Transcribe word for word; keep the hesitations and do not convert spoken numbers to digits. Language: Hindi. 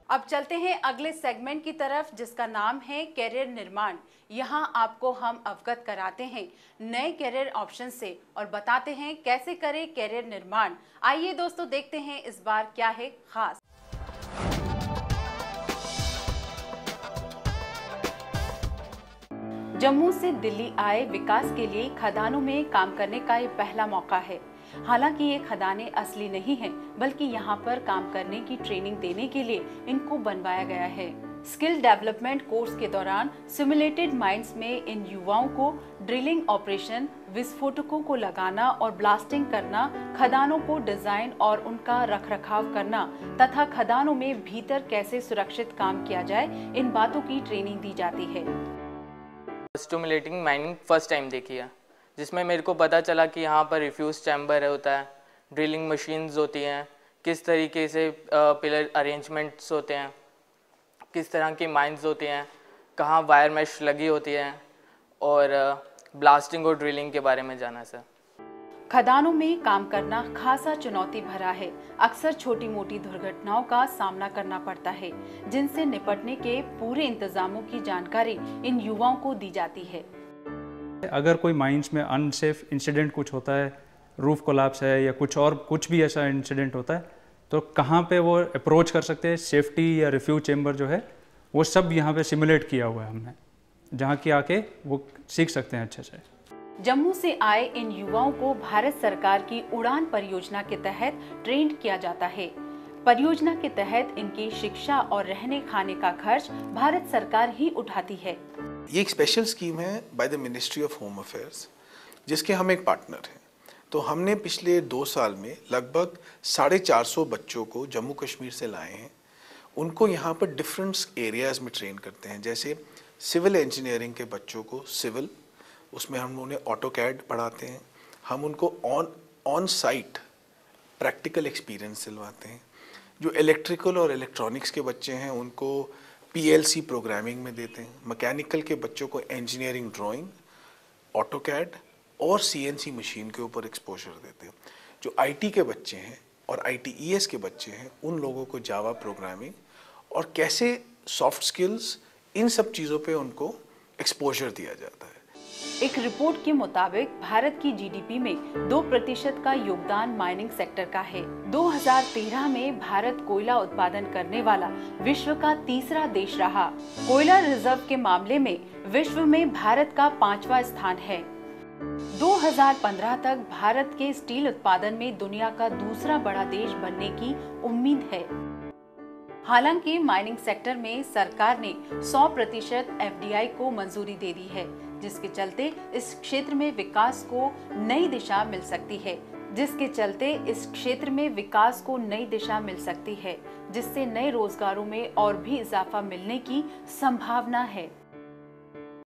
अब चलते हैं अगले सेगमेंट की तरफ, जिसका नाम है कैरियर निर्माण। यहाँ आपको हम अवगत कराते हैं नए कैरियर ऑप्शन से और बताते हैं कैसे करें कैरियर निर्माण। आइए दोस्तों, देखते हैं इस बार क्या है खास। जम्मू से दिल्ली आए विकास के लिए खदानों में काम करने का ये पहला मौका है। हालांकि ये खदानें असली नहीं हैं, बल्कि यहाँ पर काम करने की ट्रेनिंग देने के लिए इनको बनवाया गया है। स्किल डेवलपमेंट कोर्स के दौरान सिमुलेटेड माइंस में इन युवाओं को ड्रिलिंग ऑपरेशन, विस्फोटकों को लगाना और ब्लास्टिंग करना, खदानों को डिजाइन और उनका रखरखाव करना तथा खदानों में भीतर कैसे सुरक्षित काम किया जाए, इन बातों की ट्रेनिंग दी जाती है। स्टिमुलेटिंग माइनिंग फर्स्ट टाइम देखी है, जिसमें मेरे को पता चला कि यहाँ पर रिफ्यूज़ चैम्बर होता है, ड्रिलिंग मशीन्स होती हैं, किस तरीके से पिलर अरेंजमेंट्स होते हैं, किस तरह की माइंस होती हैं, कहाँ वायर मैश लगी होती है और ब्लास्टिंग और ड्रिलिंग के बारे में जाना सर। खदानों में काम करना खासा चुनौती भरा है। अक्सर छोटी मोटी दुर्घटनाओं का सामना करना पड़ता है, जिनसे निपटने के पूरे इंतजामों की जानकारी इन युवाओं को दी जाती है। अगर कोई माइंस में अनसेफ इंसिडेंट कुछ होता है, रूफ कोलैप्स है या कुछ और कुछ भी ऐसा इंसिडेंट होता है, तो कहाँ पे वो अप्रोच कर सकते हैं, सेफ्टी या रिफ्यूज चेम्बर जो है वो सब यहाँ पे सिमुलेट किया हुआ है हमने, जहाँ की आके वो सीख सकते हैं अच्छे से। जम्मू से आए इन युवाओं को भारत सरकार की उड़ान परियोजना के तहत ट्रेंड किया जाता है। परियोजना के तहत इनकी शिक्षा और रहने खाने का खर्च भारत सरकार ही उठाती है। ये एक स्पेशल स्कीम है by the ministry of home affairs, जिसके हम एक पार्टनर हैं। तो हमने पिछले दो साल में लगभग साढ़े चार सौ बच्चों को जम्मू कश्मीर से लाए हैं। उनको यहाँ पर डिफरेंट एरियाज़ में ट्रेन करते हैं, जैसे सिविल इंजीनियरिंग के बच्चों को सिविल, उसमें हम उन्हें ऑटो कैड पढ़ाते हैं। हम उनको on on site practical experience दिलवाते हैं। जो इलेक्ट्रिकल और इलेक्ट्रॉनिक्स के बच्चे हैं उनको पीएलसी प्रोग्रामिंग में देते हैं। मैकेनिकल के बच्चों को इंजीनियरिंग ड्राइंग, ऑटो कैड और सीएनसी मशीन के ऊपर एक्सपोजर देते हैं। जो आईटी के बच्चे हैं और आईटीईएस के बच्चे हैं, उन लोगों को जावा प्रोग्रामिंग और कैसे सॉफ्ट स्किल्स, इन सब चीज़ों पे उनको एक्सपोजर दिया जाता है। एक रिपोर्ट के मुताबिक भारत की जीडीपी में दो प्रतिशत का योगदान माइनिंग सेक्टर का है। दो हज़ार तेरह में भारत कोयला उत्पादन करने वाला विश्व का तीसरा देश रहा। कोयला रिजर्व के मामले में विश्व में भारत का पांचवा स्थान है। दो हज़ार पंद्रह तक भारत के स्टील उत्पादन में दुनिया का दूसरा बड़ा देश बनने की उम्मीद है। हालांकि माइनिंग सेक्टर में सरकार ने सौ प्रतिशत एफडीआई को मंजूरी दे दी है, जिसके चलते इस क्षेत्र में विकास को नई दिशा मिल सकती है जिसके चलते इस क्षेत्र में विकास को नई दिशा मिल सकती है जिससे नए रोजगारों में और भी इजाफा मिलने की संभावना है।